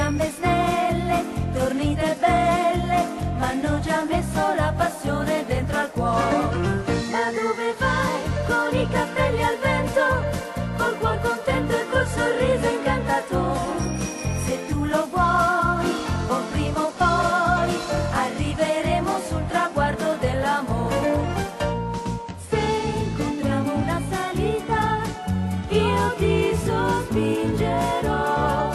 gambe snelle, tornite belle, m'hanno già messo la passione dentro al cuore. Ma dove vai con i capelli al vento, col cuor contento e col sorriso incantatore? Se tu lo vuoi, o prima o poi, arriveremo sul traguardo dell'amore. Se incontriamo una salita, io ti sospingerò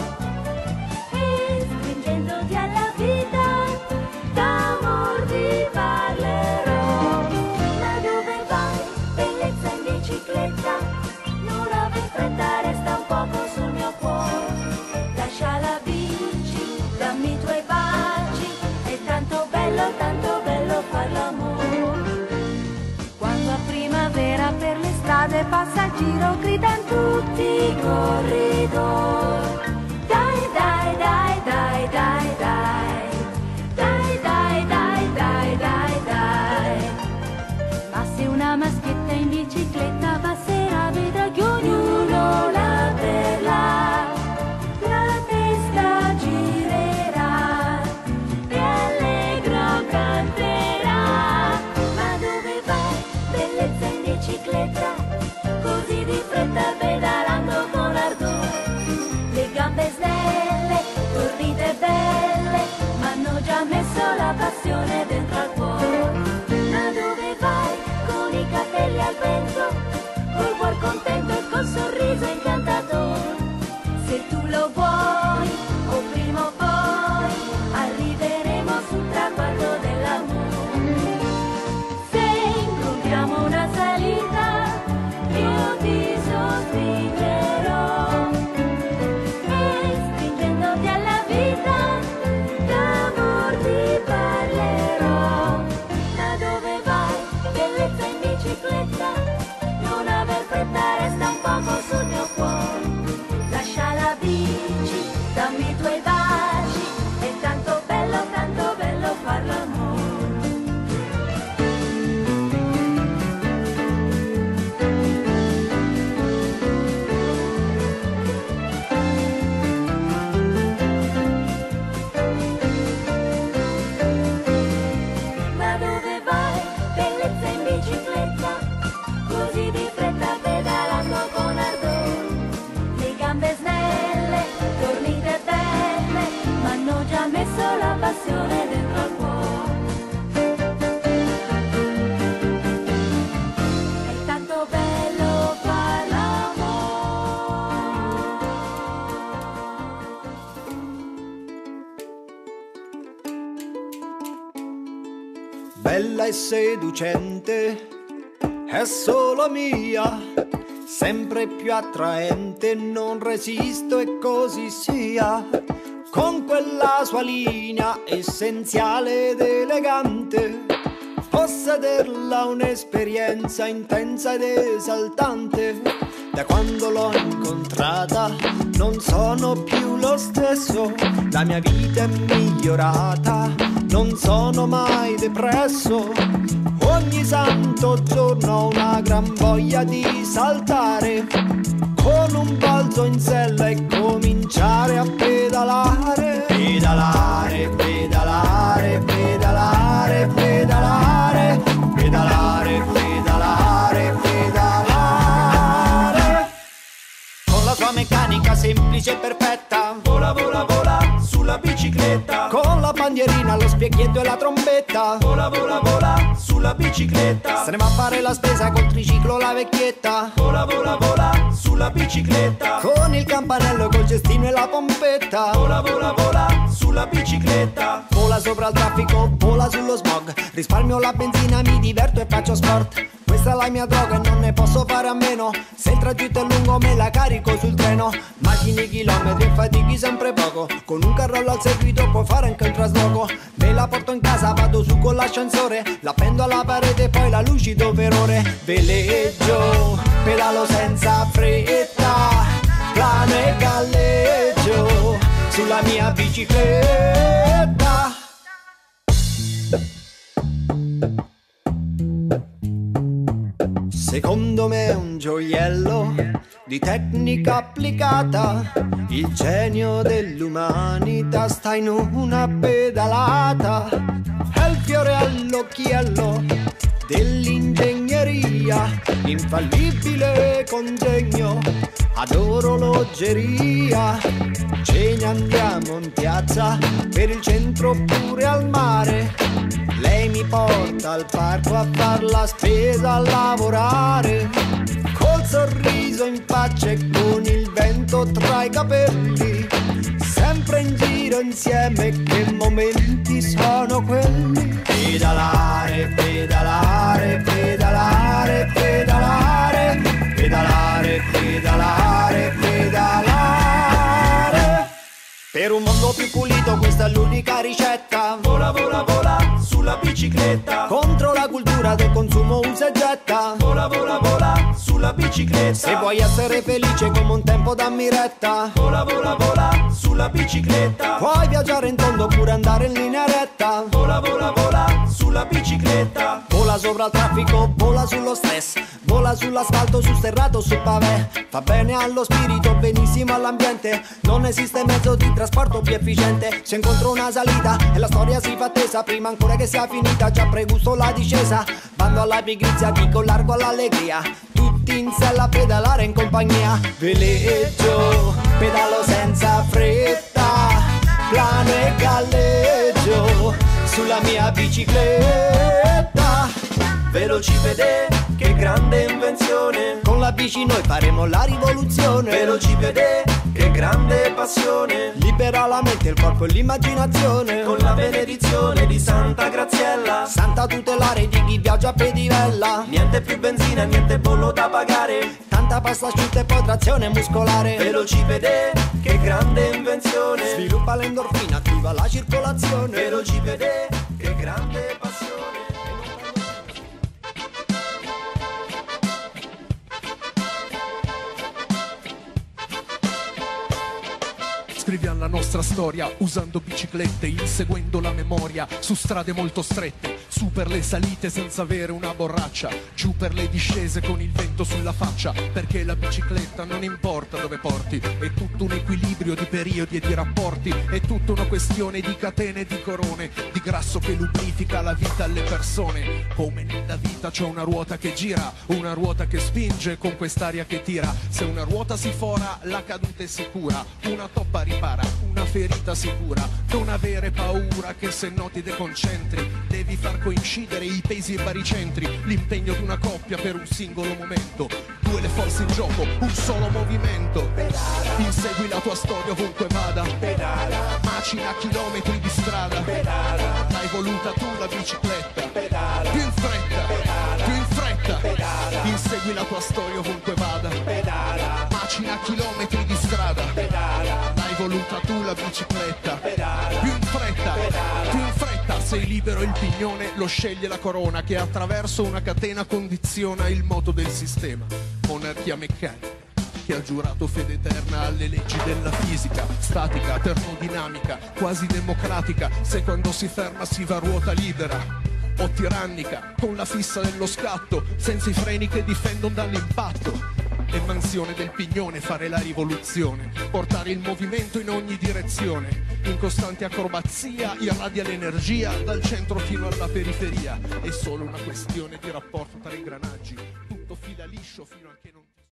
e stringendoti alla vita, d'amor ti parlerò. Ma dove vai, bellezza in bicicletta? Non aver fretta, resta un poco sul mio cuore. Lascia la bici, dammi i tuoi baci, è tanto bello far l'amore. Quando a primavera per le strade passa il giro, gridano tutti i corridori. Dai, dai, dai, dai, dai, dai, dai, dai, dai, dai, dai, dai. Ma se una maschietta in bicicletta passerà, vedrà che ognuno la perla, la testa girerà e allegro canterà. Ma dove vai, bellezza in bicicletta? Così di fretta pedalando con ardore. Le gambe snelle, tornite belle, m'hanno già messo la passione dentro al cuore. Ma dove vai, con i capelli al vento, col cuor contento e col sorriso incantatore? Se tu lo vuoi, o prima o poi, arriveremo sul traguardo dell'amore. Se incontriamo una salita, io ti sospingerò e stringendoti alla vita, d'amor ti parlerò. Ma dove vai, bellezza in bicicletta? Non aver fretta, resta un poco sul mio cuore. Lascia la bici, dammi i tuoi baci, è tanto bello far l'amore. Ma dove vai, bellezza in bicicletta? Così di fretta pedalando con ardore. Le gambe snelle, tornite belle, m'hanno già messo la passione dentro al cuore. È tanto bello far l'amore. Bella e seducente, è solo mia, sempre più attraente, non resisto e così sia. Con quella sua linea essenziale ed elegante, possederla un'esperienza intensa ed esaltante. Da quando l'ho incontrata non sono più lo stesso, la mia vita è migliorata, non sono mai depresso. Ogni santo giorno ho una gran voglia di saltare, con un balzo in sella e cominciare a pedalare. Pedalare, pedalare, pedalare, pedalare, pedalare, pedalare, pedalare. Con la sua meccanica semplice e perfetta, vola, vola, vola sulla bicicletta. Con la bandierina, lo specchietto e la trombetta, vola, vola, vola sulla bicicletta. Se ne va a fare la spesa col triciclo la vecchietta, vola, vola, vola sulla bicicletta. Con il campanello, col cestino e la pompetta, vola, vola, vola sulla bicicletta. Vola sopra il traffico, vola sullo smog, risparmio la benzina, mi diverto e faccio sport. Questa è la mia droga e non ne posso fare a meno. Se il tragitto è lungo me la carico sul treno. Macini chilometri e fatichi sempre poco, con un carrello al seguito puoi fare anche un trasloco. Me la porto in casa, vado su con l'ascensore, la appendo alla parete e poi la lucido per ore. Veleggio, pedalo senza fretta, plano e galleggio sulla mia bicicletta. Secondo me è un gioiello di tecnica applicata. Il genio dell'umanità sta in una pedalata. È il fiore all'occhiello dell'ingegneria, infallibile congegno ad orologeria. Ce ne andiamo in piazza, per il centro oppure al mare. Lei mi porta al parco a far la spesa, a lavorare, col sorriso in faccia e con il vento tra i capelli. Sempre in giro insieme, che momenti sono quelli. Pedalare, pedalare, pedalare, pedalare, pedalare, pedalare, pedalare. Per un mondo più pulito questa è l'unica ricetta. Vola, vola, vola sulla bicicletta. Contro la cultura del consumo usa e getta. Vola, vola, vola sulla bicicletta. Se vuoi essere felice come un tempo dammi retta. Vola, vola, vola sulla bicicletta. Puoi viaggiare in tondo oppure andare in linea retta. Vola, vola, vola sulla bicicletta. Vola sopra il traffico, vola sullo stress. Vola sull'asfalto, sul sterrato, sul pavè. Fa bene allo spirito, benissimo all'ambiente. Non esiste mezzo di trasporto più efficiente. Se incontro una salita e la storia si fa attesa, prima ancora che sia finita già pregusto la discesa. Bando alla pigrizia, dico largo all'allegria. Tutti in sella a pedalare in compagnia. Veleggio, pedalo senza fretta, plano e galleggio sulla mia bicicletta. Velocipede, che grande invenzione. Con la bici noi faremo la rivoluzione. Velocipede, che grande passione. Libera la mente, il corpo e l'immaginazione. Con la benedizione di Santa Graziella, santa tutelare di chi viaggia a pedivella. Niente più benzina, niente bollo da pagare. Tanta pasta asciutta e poi trazione muscolare. Velocipede, che grande invenzione. Sviluppa l'endorfina, attiva la circolazione. Velocipede, che grande passione. Scriviamo la nostra storia usando biciclette, inseguendo la memoria su strade molto strette, su per le salite senza avere una borraccia, giù per le discese con il vento sulla faccia, perché la bicicletta non importa dove porti, è tutto un equilibrio di periodi e di rapporti, è tutta una questione di catene e di corone, di grasso che lubrifica la vita alle persone. Come nella vita c'è una ruota che gira, una ruota che spinge con quest'aria che tira. Se una ruota si fora, la caduta è sicura, una toppa ripara, una ferita sicura. Non avere paura che se no ti deconcentri, devi far coincidere i pesi e i baricentri, l'impegno di una coppia per un singolo momento, due le forze in gioco, un solo movimento. Pedala. Insegui la tua storia ovunque vada. Pedala. Macina chilometri di strada. Pedala. L'hai voluta tu la bicicletta. Pedala. Più in fretta. Pedala. Più in fretta. Pedala. Insegui la tua storia ovunque vada. Pedala. Macina chilometri di strada. Pedala. L'hai voluta tu la bicicletta. Pedala. Più in fretta. Pedala. Più in fretta. Sei libero, il pignone lo sceglie la corona, che attraverso una catena condiziona il moto del sistema. Monarchia meccanica che ha giurato fede eterna alle leggi della fisica, statica, termodinamica, quasi democratica, se quando si ferma si va a ruota libera, o tirannica, con la fissa dello scatto, senza i freni che difendono dall'impatto. È mansione del pignone fare la rivoluzione, portare il movimento in ogni direzione, in costante acrobazia irradia l'energia dal centro fino alla periferia. È solo una questione di rapporto tra ingranaggi, tutto fila liscio fino a che non